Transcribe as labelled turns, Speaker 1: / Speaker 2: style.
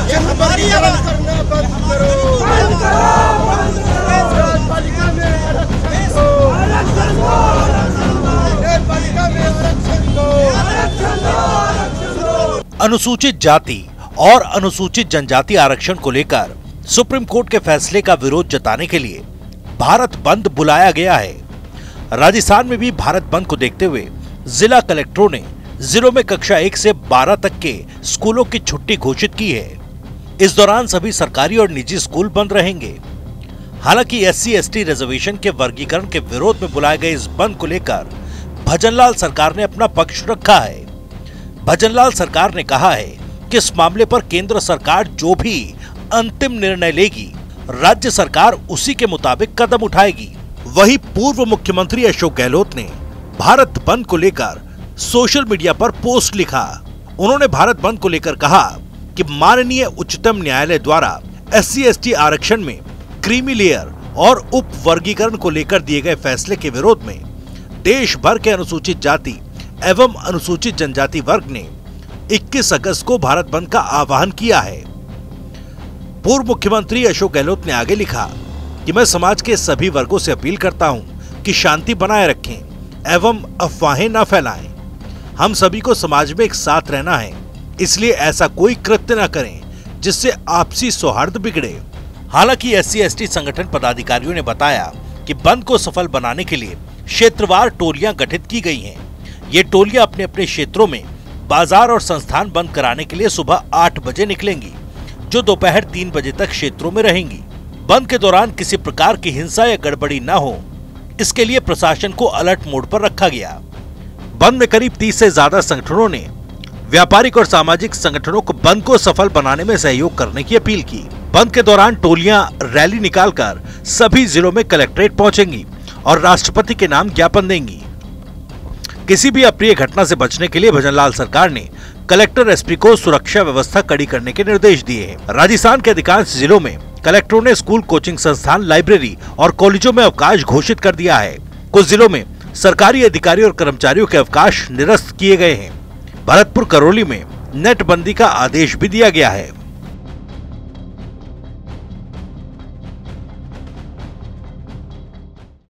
Speaker 1: आरक्षण वर्गीकरण करना बंद करो। न्यायपालिका में आरक्षण दो। न्यायपालिका में आरक्षण दो।
Speaker 2: अनुसूचित जाति और अनुसूचित जनजाति आरक्षण को लेकर सुप्रीम कोर्ट के फैसले का विरोध जताने के लिए भारत बंद बुलाया गया है। राजस्थान में भी भारत बंद को देखते हुए जिला कलेक्टरों ने जिलों में कक्षा 1 से 12 तक के स्कूलों की छुट्टी घोषित की है। इस दौरान सभी सरकारी और निजी स्कूल बंद रहेंगे। हालांकि SC/ST रिजर्वेशन के वर्गीकरण के विरोध में बुलाए गए इस बंद को लेकर भजनलाल सरकार ने अपना पक्ष रखा है। भजनलाल सरकार ने कहा है कि इस मामले पर केंद्र सरकार जो भी अंतिम निर्णय लेगी, राज्य सरकार उसी के मुताबिक कदम उठाएगी। वहीं पूर्व मुख्यमंत्री अशोक गहलोत ने भारत बंद को लेकर सोशल मीडिया पर पोस्ट लिखा। उन्होंने भारत बंद को लेकर कहा कि माननीय उच्चतम न्यायालय द्वारा SC/ST आरक्षण में क्रीमी लेयर और उप वर्गीकरण को लेकर दिए गए फैसले के विरोध में देश भर के अनुसूचित जाति एवं अनुसूचित जनजाति वर्ग ने 21 अगस्त को भारत बंद का आह्वान किया है। पूर्व मुख्यमंत्री अशोक गहलोत ने आगे लिखा कि मैं समाज के सभी वर्गों से अपील करता हूं कि शांति बनाए रखें एवं अफवाहें न फैलाएं। हम सभी को समाज में एक साथ रहना है, इसलिए ऐसा कोई कृत्य न करें जिससे आपसी सौहार्द बिगड़े। हालांकि SC/ST संगठन पदाधिकारियों ने बताया कि बंद को सफल बनाने के लिए क्षेत्रवार टोलियां गठित की गई हैं। ये टोलियां अपने अपने क्षेत्रों में बाजार और संस्थान बंद कराने के लिए सुबह 8 बजे निकलेंगी, जो दोपहर 3 बजे तक क्षेत्रों में रहेंगी। बंद के दौरान किसी प्रकार की हिंसा या गड़बड़ी न हो, इसके लिए प्रशासन को अलर्ट मोड पर रखा गया। बंद में करीब 30 से ज्यादा संगठनों ने व्यापारिक और सामाजिक संगठनों को बंद को सफल बनाने में सहयोग करने की अपील की। बंद के दौरान टोलियां रैली निकालकर सभी जिलों में कलेक्ट्रेट पहुंचेंगी और राष्ट्रपति के नाम ज्ञापन देंगी। किसी भी अप्रिय घटना से बचने के लिए भजनलाल सरकार ने कलेक्टर SP को सुरक्षा व्यवस्था कड़ी करने के निर्देश दिए हैं। राजस्थान के अधिकांश जिलों में कलेक्टरों ने स्कूल, कोचिंग संस्थान, लाइब्रेरी और कॉलेजों में अवकाश घोषित कर दिया है। कुछ जिलों में सरकारी अधिकारी और कर्मचारियों के अवकाश निरस्त किए गए हैं। भरतपुर, करौली में नेट बंदी का आदेश भी दिया गया है।